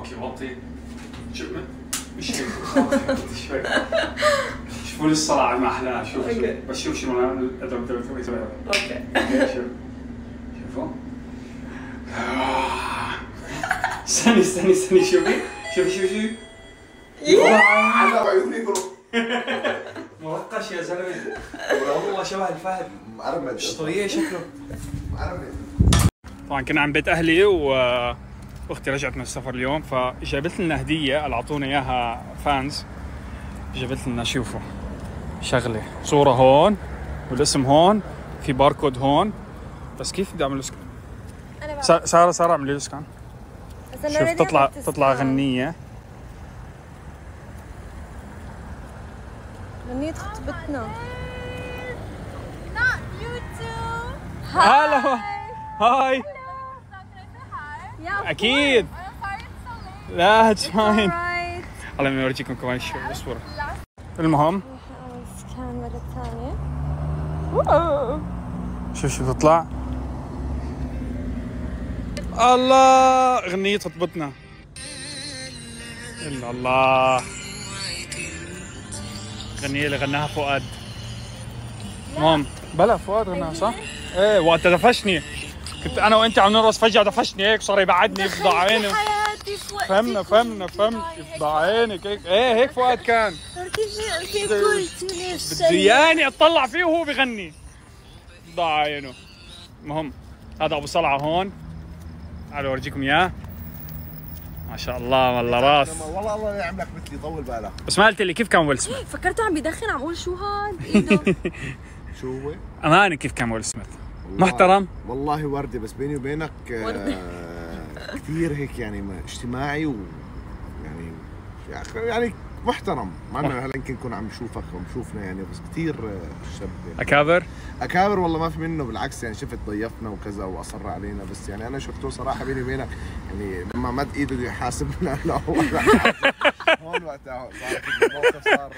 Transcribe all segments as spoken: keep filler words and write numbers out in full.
اوكي وطي. شوف مش هيك شوي. شوفوا لي الصراع ما احلاها. شوف بس شوف شنو انا اضرب ضرب اوكي. شوف شوفوا. استني استني استني شوفي شوفي شوفي شوفي. على عيوني يقولوا مرقش يا زلمه. والله شبه الفهد. مقرمد. شطريه شكله. مقرمد. طبعا كنا عند بيت اهلي واختي رجعت من السفر اليوم، فجابت لنا هديه اللي اعطونا اياها فانز. جابت لنا شوفوا شغله صوره هون والاسم هون، في باركود هون. بس كيف بدي اعمل سكان؟ ساره ساره اعملي له سكان. شوف تطلع تطلع غنيه. غنية خطبتنا. هلا هاي. اكيد. لا اتس فاين. هلا بدي اورجيكم كمان شوي الصوره. المهم سكان مرة ثانية. شوف شوف تطلع. الله غنية خطبتنا. الا الله. غنية اللي غناها فؤاد. المهم بلا فؤاد غناها صح؟ ايه وقت دفشني كنت انا وانت عم نرقص، فجأة دفشني هيك صار يبعدني يفضع عيني. فهمنا فهمنا فهمنا يفضع عينك هيك. ايه هيك فؤاد كان. بدي اياني اطلع فيه وهو بغني. يفضع عينه. المهم هذا ابو صلعة هون. تعالوا اورجيكم اياه. ما شاء الله والله راس. والله الله يعملك مثلي طول بالك. بس ما قلت لي كيف كان ويل سميث؟ فكرته عم بيدخن، عم اقول شو هاد بايده. شو هو؟ امانه كيف كان ويل سميث؟ محترم والله وردي، بس بيني وبينك آه كثير هيك يعني اجتماعي و يعني يعني محترم. ما انا هلا يمكن نكون عم نشوفك ومشوفنا يعني، بس كثير شاب يعني. اكابر؟ اكابر والله ما في منه، بالعكس يعني شفت ضيفنا وكذا واصر علينا، بس يعني انا شفته صراحه بيني وبينك يعني لما مد ايده يحاسبنا لا هو هون وقتها صار الموقف صار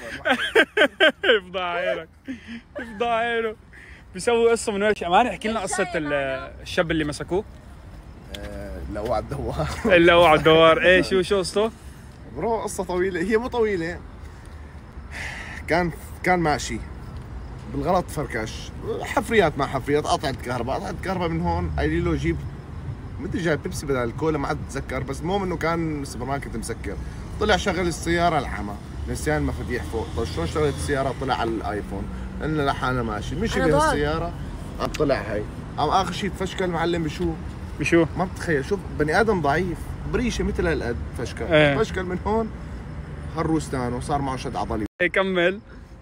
يفضع عينك يفضع عينه. بيسوي قصه من وجه. امانه احكي لنا قصه الشاب اللي مسكوه. اللي هو على الدوار. اللي هو على الدوار. ايه شو شو قصته؟ برو قصه طويله، هي مو طويله. كان كان ماشي بالغلط فركش حفريات مع حفريات، قطعت كهرباء قطعت كهرباء من هون. قايلين له جيب مدري جايب بيبسي بدل الكولا، ما عاد اتذكر، بس المهم انه كان السوبر ماركت مسكر. طلع شغل السياره العمى، نسيان المفاتيح فوق. طيب شلون شغلت السياره؟ طلع على الايفون انه لحاله ماشي مشي بالسياره. طلع هي قام اخر شيء تفشكل معلم. بشو؟ بشو؟ ما بتخيل. شوف بني ادم ضعيف بريشه مثل هالقد فشكل. ايه. فشكل من هون هالروستان وصار معه شد عضلي. ايه كمل.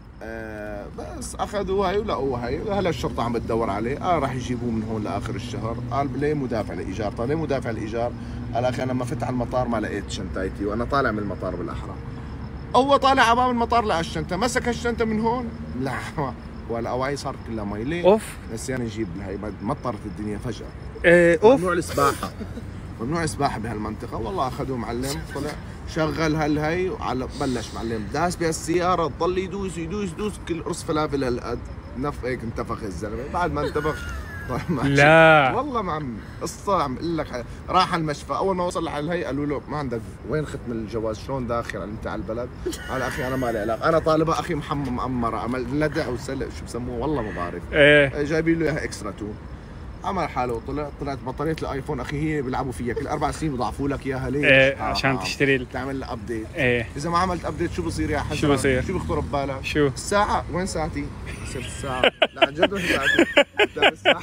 آه بس اخذوا هاي ولقوا هاي. هلا الشرطه عم تدور عليه. قال آه راح يجيبوه من هون لاخر الشهر. قال ليه مدافع الايجار؟ طيب ليه مدافع الايجار؟ قال اخي انا لما فتح المطار ما لقيت شنطتي وانا طالع من المطار بالاحرى. هو طالع على باب المطار لقى الشنطه، مسك الشنطه من هون لا ولا اواعي صارت كلها مي. ليه؟ اوف. نسيان يجيب هاي مطرت الدنيا فجاه. ايه اوف. ممنوع السباحه. ممنوع السباحه بهالمنطقه. والله اخذوه معلم طلع شغل هالهي وعلى بلش معلم داس بهالسياره ضل يدوس يدوس يدوس كل قرص فلافل هالقد نف هيك انتفخ الزلمه. بعد ما انتفخ لا والله ما عم قصه عم اقول لك. راح المشفى. اول ما وصل على الهي قالوا له ما عندك وين ختم الجواز؟ شلون داخل انت على البلد؟ قال اخي انا ما لي علاقه، انا طالبه اخي محمد مأمره عمل لدع وسلق شو بسموه والله ما بعرف. ايه جايبين له اياها اكسترا تو. عمل حاله وطلع. طلعت بطاريه الايفون اخي هي بيلعبوا فيها كل اربع سنين بضعفوا لك اياها. ليش؟ ايه آه عشان آه. تشتري تعمل لها ابديت. ايه اذا ما عملت ابديت شو بصير يا حسن؟ شو بصير؟ شو بيخطر ببالك؟ شو؟ الساعه وين ساعتي؟ صرت الساعه. لا عن جد وين ساعتي؟ كتاب الساعه.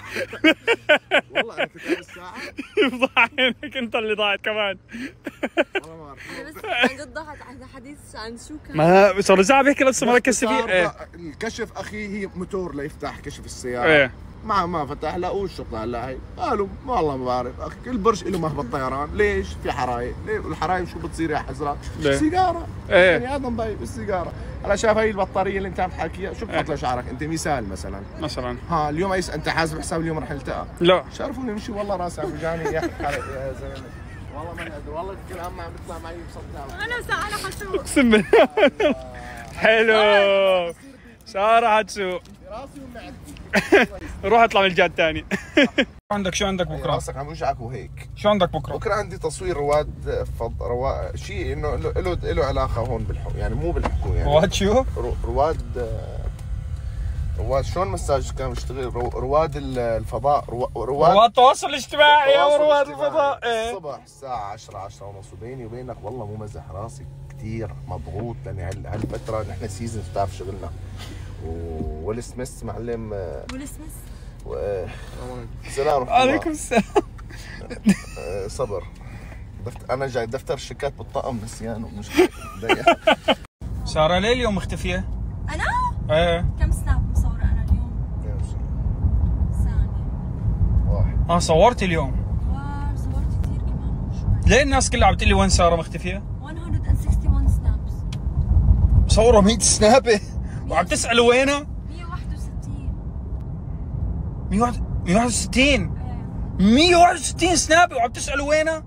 والله انا كتاب الساعه. يفضح عينك انت اللي ضاعت كمان. والله ما بعرف. بس عن جد ضحك عن حديث عن شو كان؟ ما صار رجع بيحكي لسه ما ركزت فيه. ايه الكشف اخي هي موتور ليفتح كشف السياره. ايه ما ما فتح. لقوا الشرطه هلا هي قالوا والله ما بعرف اخي كل برج له مهبط طيران. ليش؟ في حرايق. ليه؟ والحرايق شو بتصير يا حزره؟ سيجاره. ايه بني ادم ضيف السيجاره. هلا شاف هي البطاريه اللي انت عم تحكيها شو بتحط لشعرك؟ انت مثال مثلا مثلا ها اليوم ايس انت حاسب حساب اليوم رح نلتقى. لا شرفوني نمشي والله راسي عم وجعني يا اخي يا زلمه والله ماني قادر. والله الكلام ما عم بيطلع معي بصدق. انا ساعه حسوق اقسم بالله. حلو. ساره حتسوق راسي ومعدتي. روح اطلع من الجهه الثانيه. شو عندك شو عندك بكره؟ راسك عم يوجعك وهيك. شو عندك بكره؟ بكره عندي تصوير رواد فض... روا... شيء انه له له علاقه هون بالحكم، يعني مو بالحكم يعني. رواد شو؟ رو... رواد رواد شلون مساج كان بيشتغل رو... رواد الفضاء رو... رواد رواد التواصل الاجتماعي او التواصل رواد الاجتماعي. الفضاء. ايه الصبح الساعة عشرة عشرة ونص، وبيني وبينك والله مو مزح راسي كثير مضغوط، لان هال... هالفترة نحن سيزون بتعرف شغلنا. وويل سميث معلم. ويل سميث. و... سلام ورحمة الله. عليكم السلام. صبر. دفت... انا جاي دفتر الشيكات بالطقم نسيانه مش ضيق. سارة ليه اليوم مختفية؟ انا؟ ايه كم سناب مصورة انا اليوم؟ ثانية. واحد. اه صورتي اليوم؟ واو صورت كثير كمان شوي. ليه الناس كلها عم تقول لي وين سارة مختفية؟ مية وواحد وستين سنابس. مصورة مية سنابة وعم تسألوا وينها؟ مية وواحد وستين. مية وواحد وستين. ايه. مية وواحد وستين سنابة وعم تسألوا وينها؟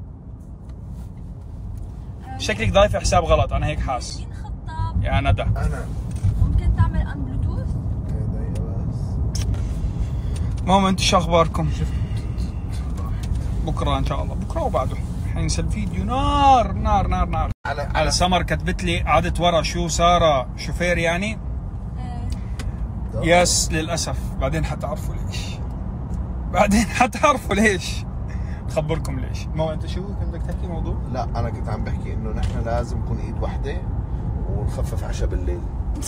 شكلك ضايفة حساب غلط، أنا هيك حاس. مين خطاب؟ يا ندى انا ممكن تعمل ان بلوتوث؟ ضيق بس. ماما انتو شو اخباركم؟ بكره ان شاء الله، بكره وبعده حينزل فيديو نار نار نار نار. على على سمر كتبت لي قعدت ورا شو سارة شوفير يعني؟ ايه. يس للاسف، بعدين حتعرفوا ليش. بعدين حتعرفوا ليش. خبركم ليش. ماما انت شو كنت بدك تحكي موضوع؟ لا انا كنت عم بحكي انه نحن لازم نكون ايد واحده ونخفف عشاء بالليل.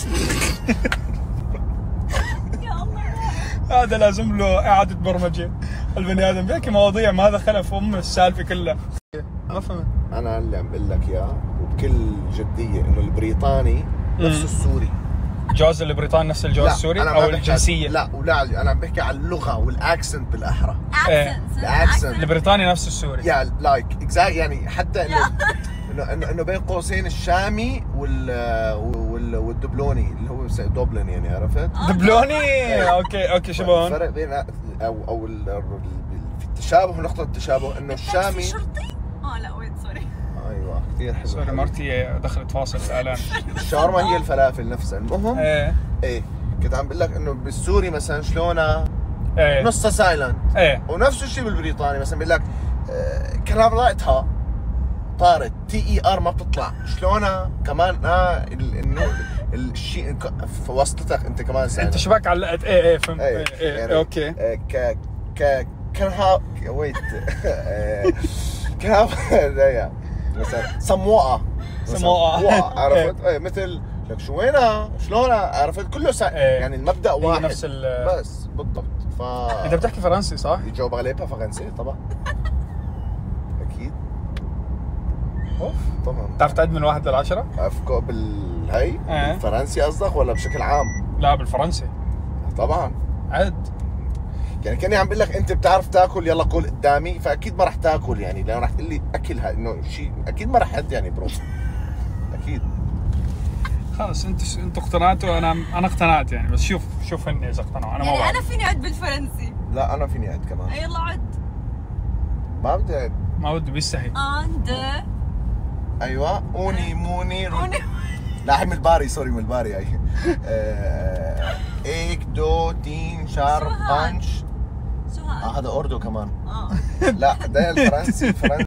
يا الله. هذا لازم له اعاده برمجه. البني ادم بيحكي مواضيع ما دخلها في ام السالفه كلها. ما فهمت. انا اللي عم بقول لك اياه وبكل جديه انه البريطاني نفسه السوري. جواز البريطاني نفس الجواز لا، السوري أنا ما او بحكي الجنسيه؟ عن... لا ولا انا عم بحكي عن اللغه والاكسنت بالاحرى. اكسنت. الأكسنت. البريطاني نفس السوري. يا لايك اكزاكت يعني حتى انه انه انه انه بين قوسين الشامي وال وال والدبلوني اللي هو دوبلن يعني عرفت؟ دبلوني. اوكي اوكي شباب. الفرق بين او او ال... في التشابه ونقطه التشابه انه الشامي. شرطي؟ اه لا ويت سوري. ايوه كثير حلو. سوري مرتي دخلت فاصل الان. الشاورما هي الفلافل نفسها. المهم ايه ايه كنت عم بقول لك انه بالسوري مثلا شلونها ايه نصها سايلنت. ايه ونفس الشيء بالبريطاني مثلا بقول لك آه كلام لايتها طارت تي اي ار ما بتطلع شلونها كمان اه انه الشيء في وسطتك انت كمان سايلنت. انت شباك علقت. ايه ايه فهمت. ايه, ايه, ايه, يعني اوكي. آه ك ك كانها ويت كان مثلا سموقه سموقه عرفت؟ ايه مثل لك شو وينها شلونها عرفت كله سا... ايه. يعني المبدا واحد نفس ال بس بالضبط. ف انت بتحكي فرنسي صح؟ يجاوب عليها فرنسي طبعا. اكيد اوف طبعا. بتعرف تعد من واحد للعشرة؟ افكو بالهي ايه. بالفرنسي قصدك ولا بشكل عام؟ لا بالفرنسي طبعا. عد. يعني كاني عم بقول لك انت بتعرف تاكل يلا كل قدامي فاكيد ما راح تاكل يعني لانه راح تقول لي اكل هاي انه شيء اكيد ما راح حد يعني برو. اكيد. خلص انت انت اقتنعتوا انا انا اقتنعت يعني بس شوف شوف هن اذا اقتنعوا انا ما يعني بعرف. انا فيني اعد بالفرنسي. لا انا فيني اعد كمان. يلا عد. ما بدي اعد. ما بده بيستحي. ان دو. ايوه اوني موني رو... اوني. لا هي من الباري سوري من الباري هي. ايك دو تين شار شو هاد؟ بانش. شو اه هاد؟ هذا اردو كمان. اه. لا ده الفرنسي الفرنسي